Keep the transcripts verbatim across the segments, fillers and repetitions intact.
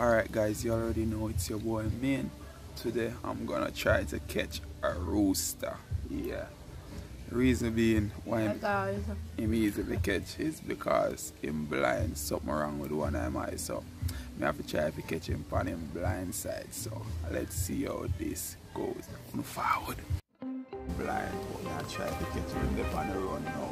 Alright guys, you already know it's your boy Main. Today I'm gonna try to catch a rooster. Yeah. Reason being why I'm, him easily catch is because him blind, something wrong with one of my eye. So I have to try to catch him on him blind side. So let's see how this goes. On forward. Blind, but I try to catch him on the run now.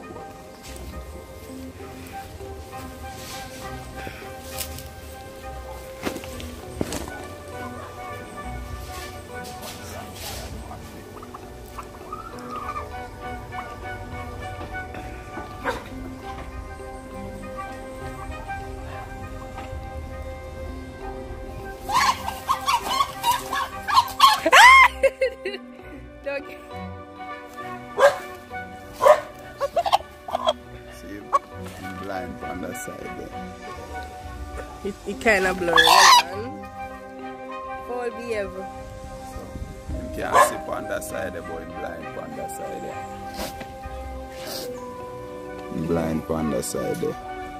See him blind on that side there. It, it kind of blurry, man. All be ever. So, you can't see on that side there, but blind on that side there. Blind on that side there.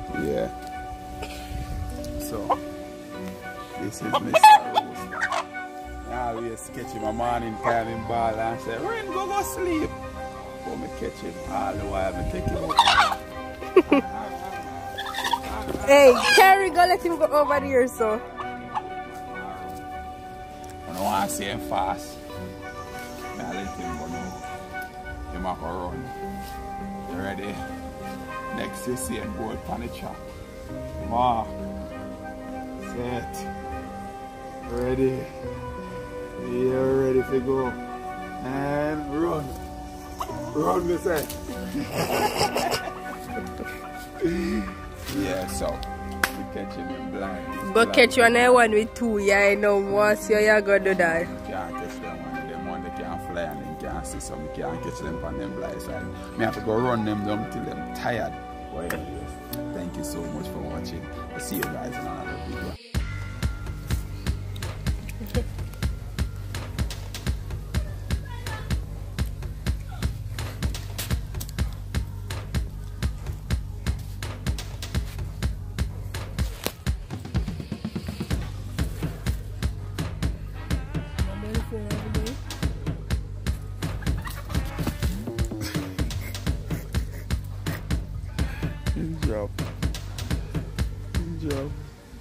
Yeah. So, this is Mister Rooster. I always catch him a morning time in ball and say, Rain, go go sleep. But me catch him all the while, me take him up. Hey, Carrie, go let him go over there, so. I don't want to see him fast. I let him go now. Him have to run. You ready? Next you see him board on the track. Mark. Set. Ready. You're ready to go. And run. Run, me say. Yeah, so we catch him in blind. Go catch you on that one with two, yeah, I know. Once you're going to do that. You can't catch them one of them, one they can't fly and they can't see, so we can't catch them on them blind side. Me have to go run them down till them tired. Well, anyways, thank you so much for watching. I'll see you guys in another video. Good job. Good job.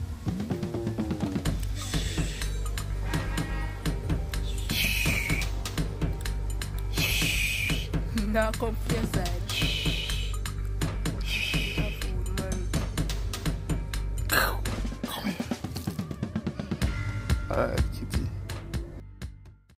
Now come to your side. Alright, kids.